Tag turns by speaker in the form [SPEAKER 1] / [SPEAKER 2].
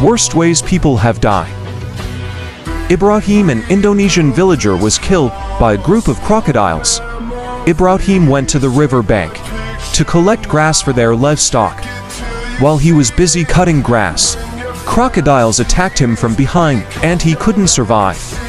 [SPEAKER 1] Worst ways people have died. Ibrahim, an Indonesian villager, was killed by a group of crocodiles. Ibrahim went to the river bank to collect grass for their livestock. While he was busy cutting grass, crocodiles attacked him from behind, and he couldn't survive.